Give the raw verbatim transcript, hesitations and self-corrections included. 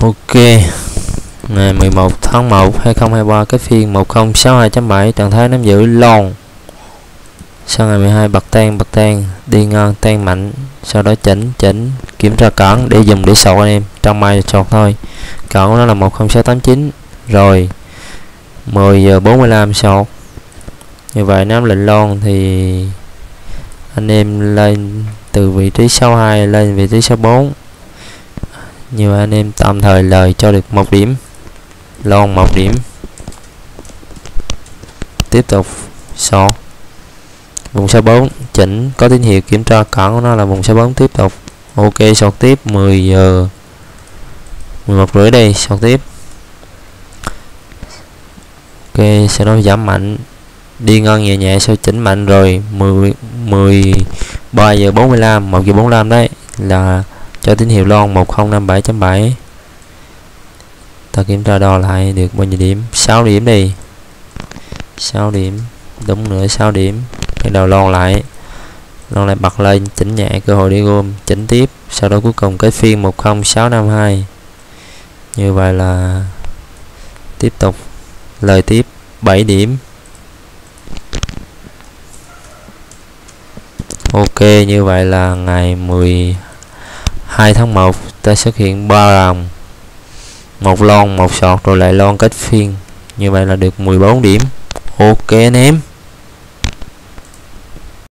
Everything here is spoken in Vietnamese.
Ok, ngày mười một tháng một hai không hai ba, cái phiên một không sáu hai chấm bảy, trạng thái nắm giữ lon. Sau ngày mười hai bật tan bật tan đi ngang tan mạnh, sau đó chỉnh chỉnh kiểm tra cản để dùng để sọt anh em, trong mai sọt thôi. Cản của nó là một không sáu tám chín. Rồi mười giờ bốn mươi lăm sọt. Như vậy nắm lệnh lon thì anh em lên từ vị trí sáu hai lên vị trí sáu bốn. Như vậy anh em tạm thời lời cho được một điểm, lon một điểm. Tiếp tục sọt vùng sáu bốn, chỉnh có tín hiệu kiểm tra cản của nó là vùng sáu bốn, tiếp tục. Ok, sọt tiếp mười giờ mười một rưỡi đây, sọt tiếp. Ok, sau đó giảm mạnh đi ngon nhẹ nhẹ, sau chỉnh mạnh rồi mười mười ba giờ bốn mươi lăm, một giờ bốn mươi lăm đấy là cho tín hiệu lon một không năm bảy chấm bảy. Ta kiểm tra đo lại được bao nhiêu điểm, sáu điểm đi, sáu điểm, đúng nữa, sáu điểm. Cái đầu lon lại lon lại bật lên, chỉnh nhẹ cơ hội đi gom, chỉnh tiếp, sau đó cuối cùng cái phiên một không sáu năm hai. Như vậy là tiếp tục lời tiếp bảy điểm. Ok, như vậy là ngày mười hai tháng một ta xuất hiện ba ròng, một lon một sọt rồi lại lon kết phiên. Như vậy là được mười bốn điểm. Ok anh em.